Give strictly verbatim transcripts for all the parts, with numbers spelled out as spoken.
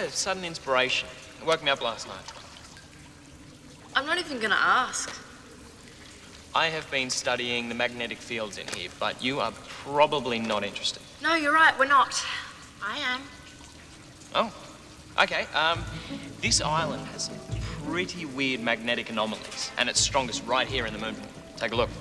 a sudden inspiration. It woke me up last night. I'm not even gonna ask. I have been studying the magnetic fields in here, but you are probably not interested. No, you're right, we're not. I am. Oh, okay. Um, this island has some pretty weird magnetic anomalies, and it's strongest right here in the moon. Take a look.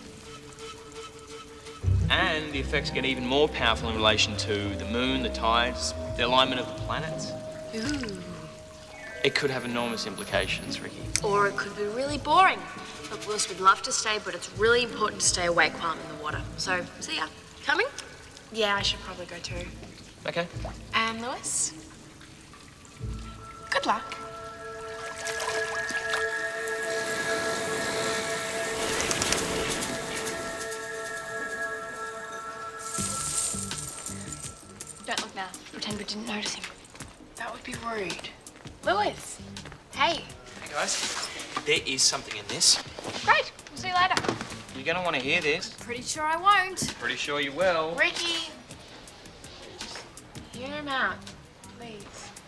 And the effects get even more powerful in relation to the moon, the tides, the alignment of the planets. Ooh. It could have enormous implications, Ricky. Or it could be really boring. Look, Willis would love to stay, but it's really important to stay awake while I'm in the water. So, see ya. Coming? Yeah, I should probably go too. Okay. And Lewis? Good luck. Don't look now. Pretend we didn't notice him. That would be rude. Lewis! Hey. Hey, guys. There is something in this. Great. We'll see you later. You're going to want to hear this. Pretty sure I won't. Pretty sure you will. Ricky! Just hear him out, please.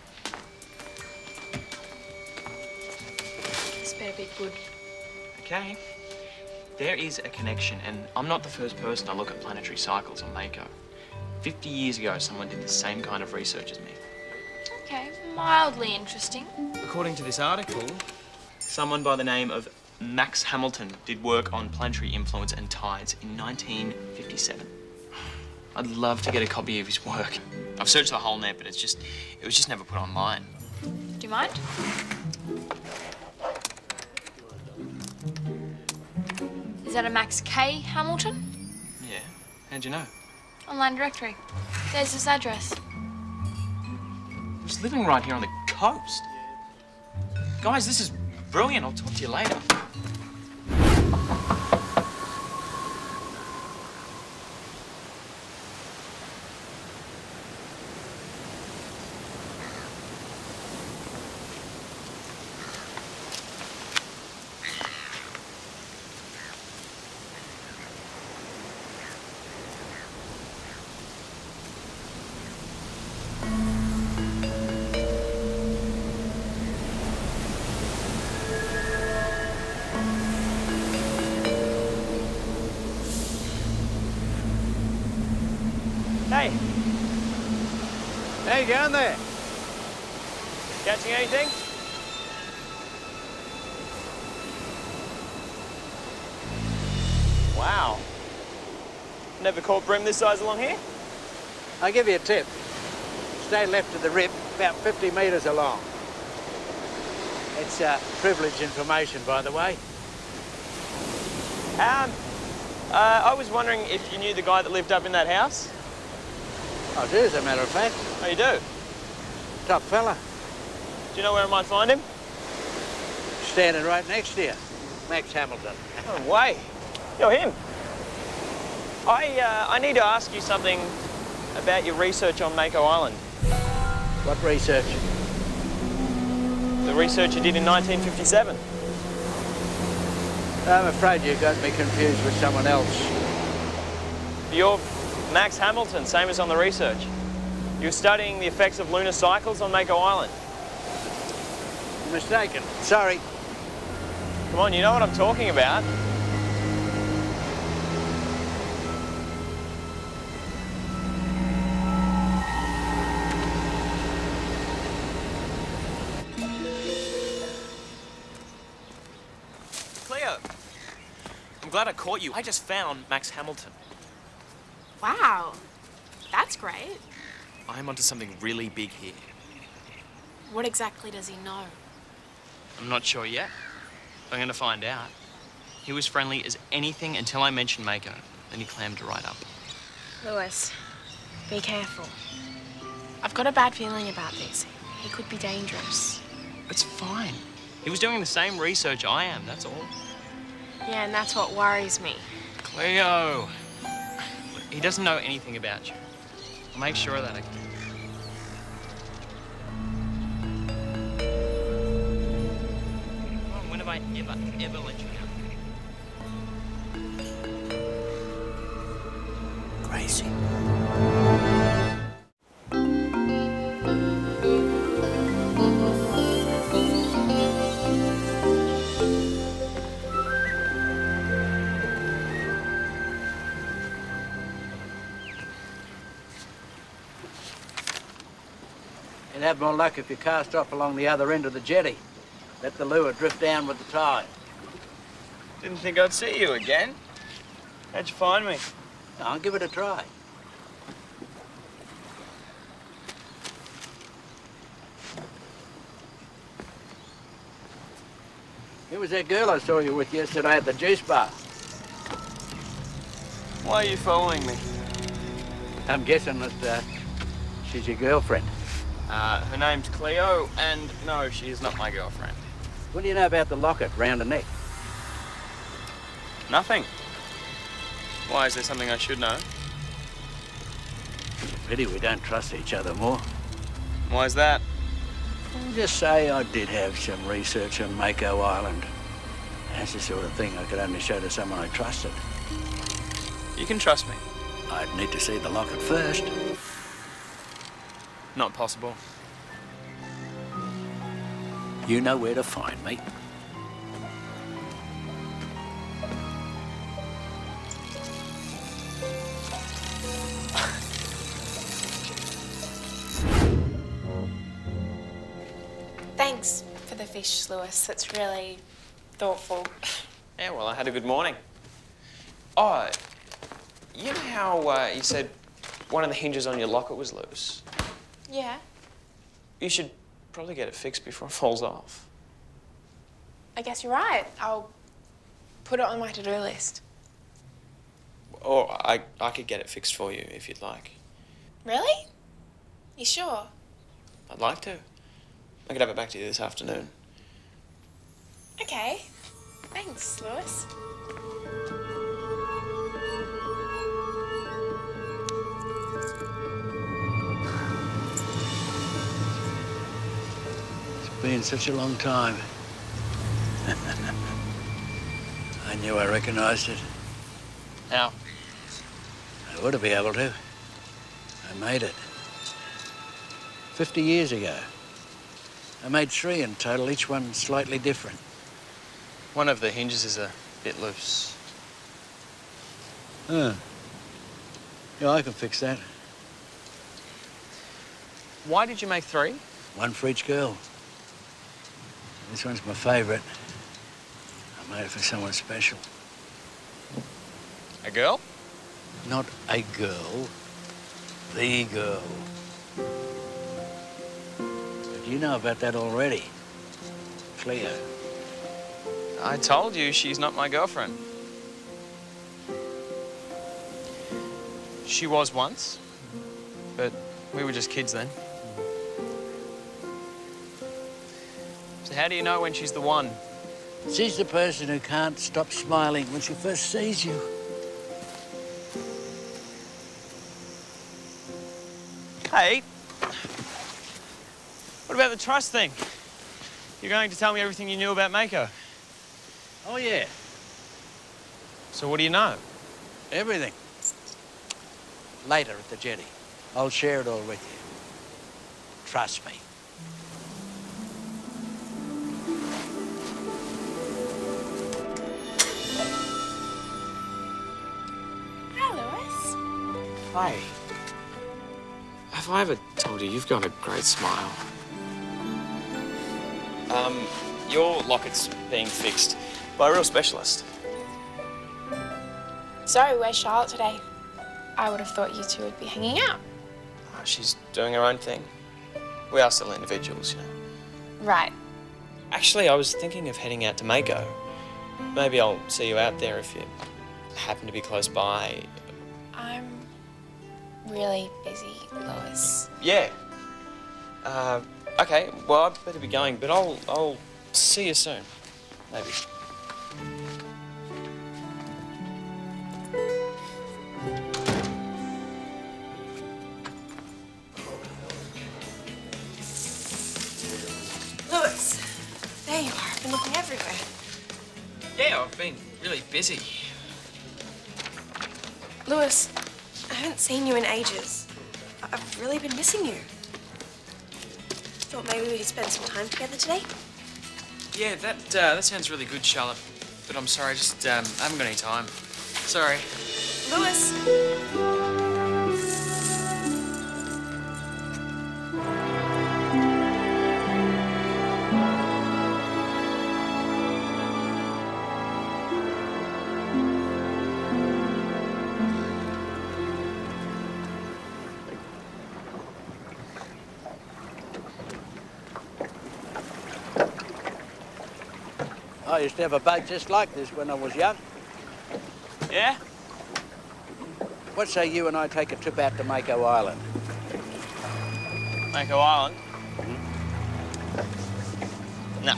This better be good. Okay. There is a connection, and I'm not the first person to look at planetary cycles on Mako. Fifty years ago, someone did the same kind of research as me. Okay, mildly interesting. According to this article, someone by the name of Max Hamilton did work on planetary influence and tides in nineteen fifty-seven. I'd love to get a copy of his work. I've searched the whole net, but it's just, it was just never put online. Do you mind? Is that a Max K. Hamilton? Yeah, how'd you know? Online directory. There's his address. He's living right here on the coast. Guys, this is brilliant. I'll talk to you later. Hey. How you going there? Catching anything? Wow. Never caught bream this size along here? I'll give you a tip. Stay left of the rip, about fifty metres along. It's uh, privileged information, by the way. Um, uh, I was wondering if you knew the guy that lived up in that house? I do, as a matter of fact. Oh, you do? Top fella. Do you know where I might find him? Standing right next to you. Max Hamilton. No way. You're him. I, uh, I need to ask you something about your research on Mako Island. What research? The research you did in nineteen fifty-seven. I'm afraid you got me confused with someone else. You're Max Hamilton, same as on the research. You're studying the effects of lunar cycles on Mako Island. You're mistaken. Sorry. Come on, you know what I'm talking about. Cleo, I'm glad I caught you. I just found Max Hamilton. Wow, that's great. I'm onto something really big here. What exactly does he know? I'm not sure yet. I'm going to find out. He was friendly as anything until I mentioned Mako. Then he clammed right up. Lewis, be careful. I've got a bad feeling about this. He could be dangerous. It's fine. He was doing the same research I am, that's all. Yeah, and that's what worries me. Cleo! He doesn't know anything about you. I'll make sure of that, okay? When have I ever, ever let you down? Gracie. have more luck if you cast off along the other end of the jetty. Let the lure drift down with the tide. Didn't think I'd see you again. How'd you find me? I'll give it a try. Who was that girl I saw you with yesterday at the juice bar? Why are you following me? I'm guessing that uh, she's your girlfriend. Uh, her name's Cleo, and no, she is not my girlfriend. What do you know about the locket round the neck? Nothing. Why, is there something I should know? Pity we don't trust each other more. Why is that? I'll just say I did have some research on Mako Island. That's the sort of thing I could only show to someone I trusted. You can trust me. I'd need to see the locket first. Not possible. You know where to find me. Thanks for the fish, Lewis. That's really thoughtful. Yeah, well, I had a good morning. Oh, you know how uh, you said one of the hinges on your locket was loose? Yeah. You should probably get it fixed before it falls off. I guess you're right. I'll put it on my to-do list. Or I, I could get it fixed for you if you'd like. Really? You sure? I'd like to. I could have it back to you this afternoon. Okay. Thanks, Lewis. It's been such a long time. I knew I recognized it. How? I ought to be able to. I made it. Fifty years ago. I made three in total, each one slightly different. One of the hinges is a bit loose. Huh. Yeah, I can fix that. Why did you make three? One for each girl. This one's my favorite. I made it for someone special. A girl? Not a girl, the girl. But you know about that already. Cleo. I told you she's not my girlfriend. She was once, but we were just kids then. So how do you know when she's the one? She's the person who can't stop smiling when she first sees you. Hey, what about the trust thing? You're going to tell me everything you knew about Mako. Oh, yeah. So what do you know? Everything. Later at the jetty. I'll share it all with you. Trust me. Hi, Lewis. Hi. Have I ever told you you've got a great smile? Um, your locket's being fixed by a real specialist. So, where's Charlotte today? I would have thought you two would be hanging out. Oh, she's doing her own thing. We are still individuals, you know. Right. Actually, I was thinking of heading out to Mako. Maybe I'll see you out there if you happen to be close by. I'm really busy, Lewis. Yeah. Uh, okay, well, I'd better be going, but I'll, I'll see you soon. Maybe. Lewis, there you are. I've been looking everywhere. Yeah, I've been really busy. Lewis, I haven't seen you in ages. I- I've really been missing you. Thought maybe we could spend some time together today? Yeah, that uh, that sounds really good, Charlotte. But I'm sorry, I just um, I haven't got any time. Sorry. Lewis! used to have a boat just like this when I was young. Yeah? What say you and I take a trip out to Mako Island? Mako Island? No.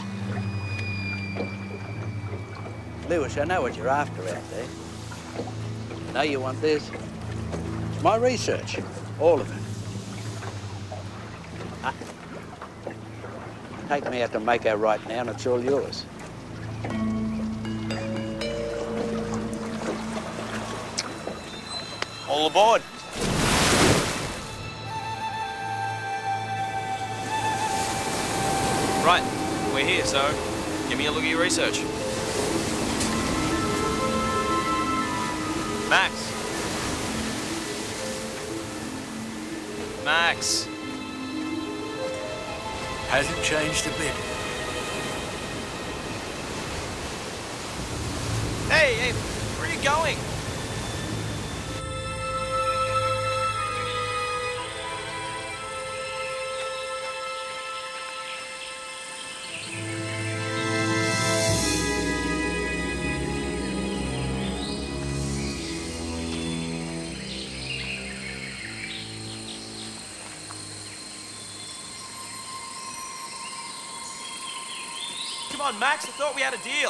Lewis, I know what you're after out there. I know you want this. It's my research, all of it. Ah. Take me out to Mako right now and it's all yours. All aboard. Right, we're here, so give me a look at your research. Max. Max. Hasn't changed a bit. Hey, hey, where are you going? Come on, Max, I thought we had a deal.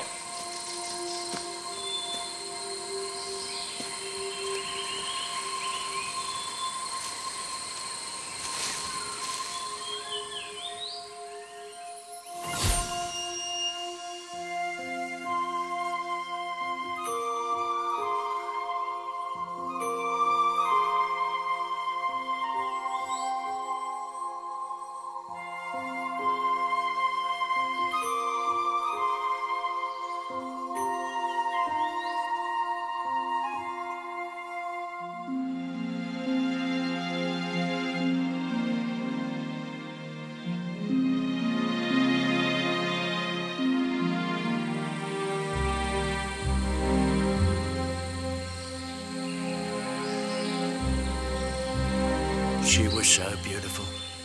She was so beautiful.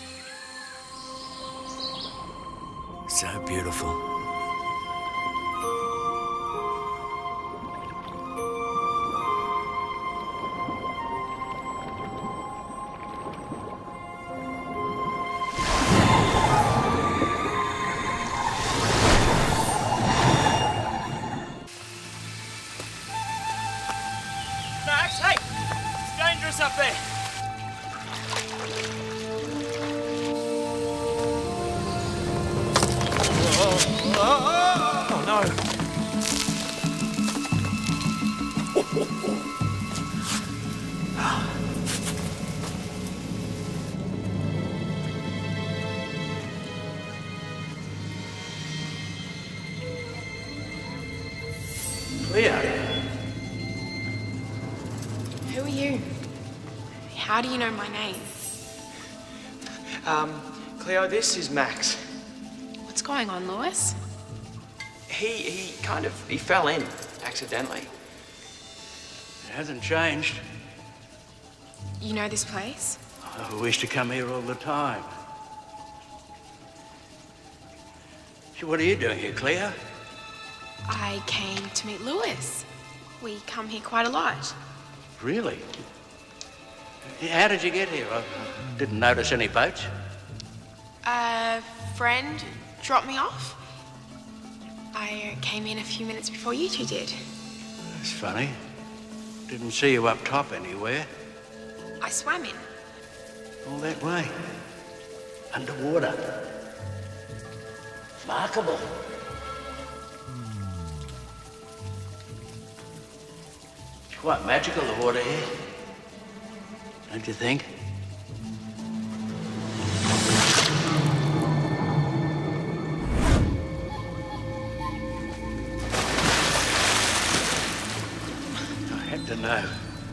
So beautiful. Max, hey! It's dangerous up there. Oh, no. Cleo. Who are you? How do you know my name? Um, Cleo, this is Max. What's going on, Lewis? He, he kind of, he fell in accidentally. It hasn't changed. You know this place? Oh, we used to come here all the time. So what are you doing here, Cleo? I came to meet Lewis. We come here quite a lot. Really? How did you get here? I didn't notice any boats. A friend dropped me off. I came in a few minutes before you two did. That's funny. Didn't see you up top anywhere. I swam in. All that way. Underwater. Remarkable. It's quite magical, the water here. Don't you think? I had to know.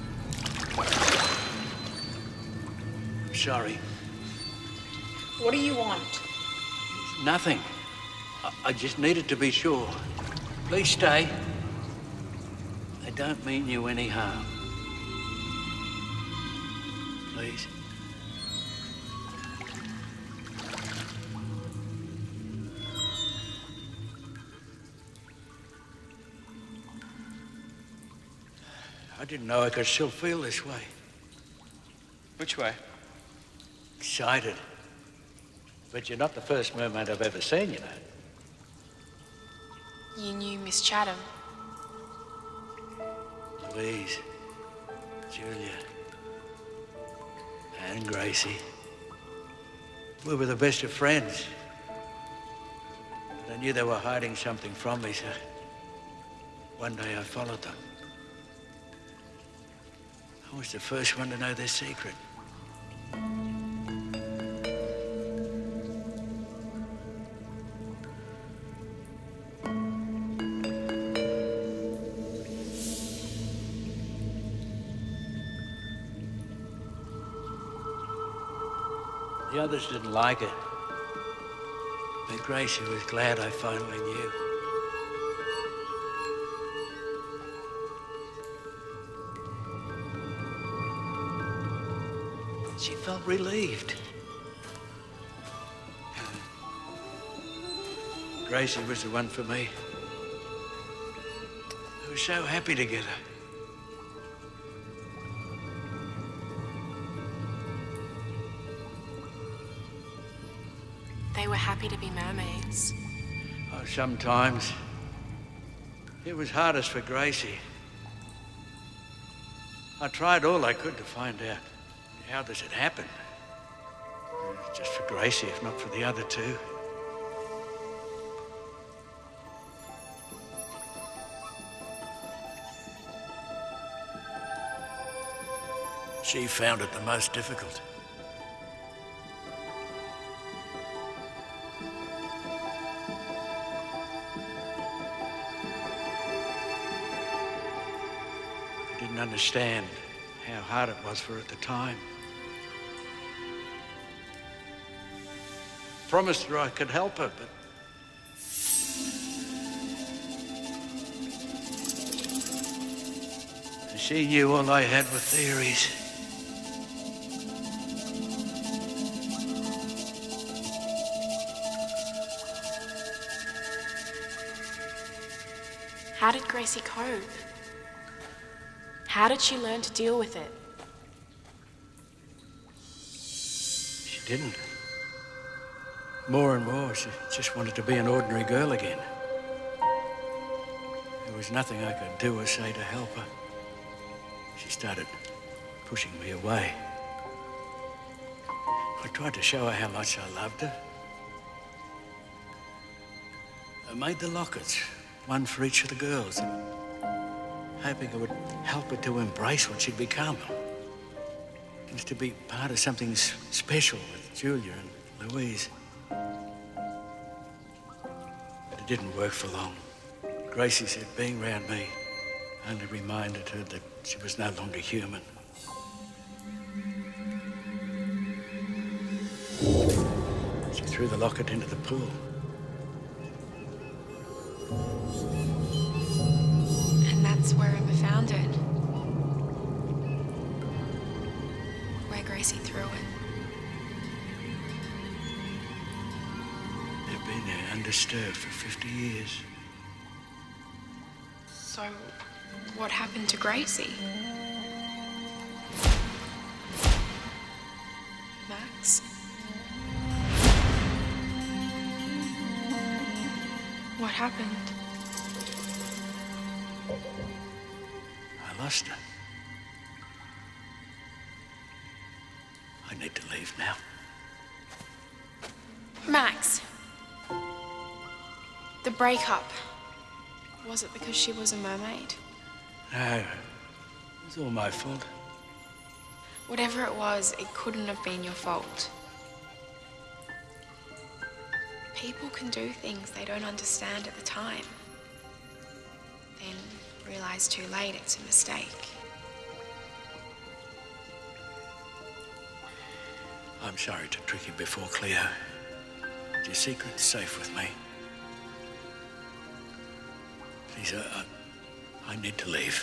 I'm sorry. What do you want? Nothing. I, I just needed to be sure. Please stay. They don't mean you any harm. Please. I didn't know I could still feel this way. Which way? Excited. But you're not the first mermaid I've ever seen, you know. You knew Miss Chatham. Louise, Julia, and Gracie. We were the best of friends. But I knew they were hiding something from me, so one day I followed them. I was the first one to know their secret. The others didn't like it. But Gracie was glad I finally knew. She felt relieved. Gracie was the one for me. We were so happy together. They were happy to be mermaids. Oh, sometimes. It was hardest for Gracie. I tried all I could to find out how this had happened. Just for Gracie, if not for the other two. She found it the most difficult. I didn't understand how hard it was for her at the time. Promised her I could help her, but she knew all I had were theories. How did Gracie cope? How did she learn to deal with it? She didn't. More and more, she just wanted to be an ordinary girl again. There was nothing I could do or say to help her. She started pushing me away. I tried to show her how much I loved her. I made the lockets, one for each of the girls, hoping it would help her to embrace what she'd become. Just to be part of something special with Julia and Louise. But it didn't work for long. Gracie said being around me only reminded her that she was no longer human. She threw the locket into the pool. And that's where Emma found it. Where Gracie threw it. They've been there undisturbed for fifty years. So, what happened to Gracie? Max? What happened? I lost her. I need to leave now. Max! The breakup. Was it because she was a mermaid? No, it was all my fault. Whatever it was, it couldn't have been your fault. People can do things they don't understand at the time. Then realize too late it's a mistake. I'm sorry to trick you before Cleo. Your secret's safe with me. Please, I, I, I need to leave.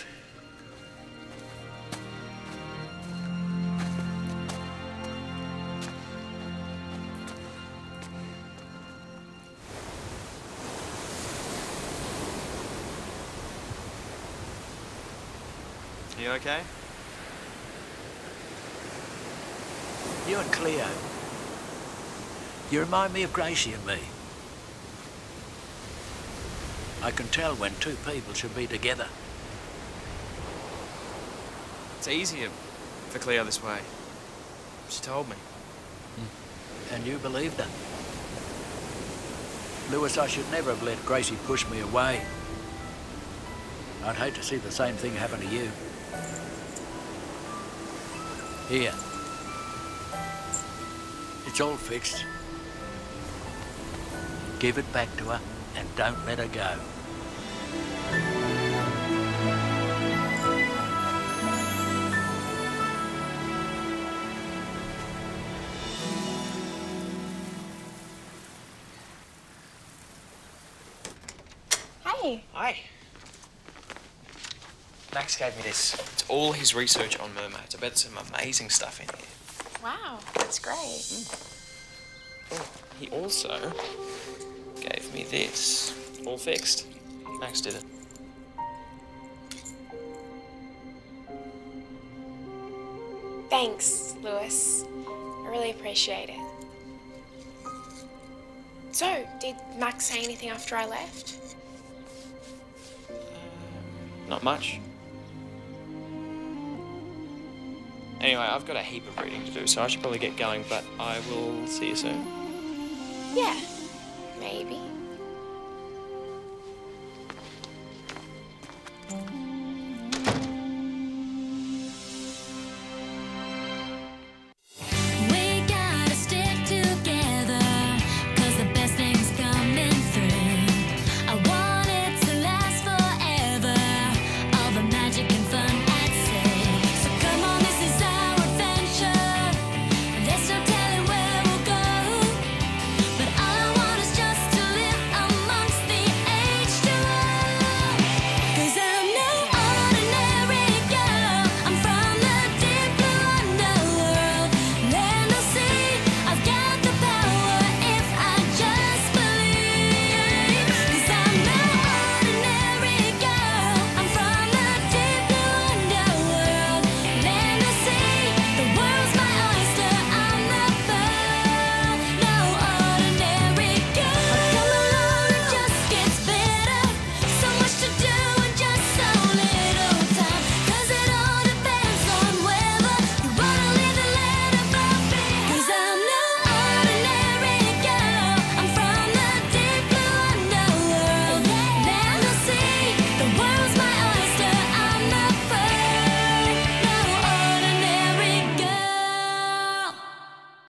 You okay? You and Cleo. You remind me of Gracie and me. I can tell when two people should be together. It's easier for Cleo this way. She told me. And you believed her. Lewis, I should never have let Gracie push me away. I'd hate to see the same thing happen to you. Here. It's all fixed. Give it back to her and don't let her go. Hey. Hi. Max gave me this. It's all his research on mermaids. I bet some amazing stuff in here. Wow, that's great. Mm. Oh, he also gave me this. All fixed. Max did it. Thanks, Lewis. I really appreciate it. So, did Max say anything after I left? Not much. Anyway, I've got a heap of reading to do, so I should probably get going, but I will see you soon. Yeah, maybe.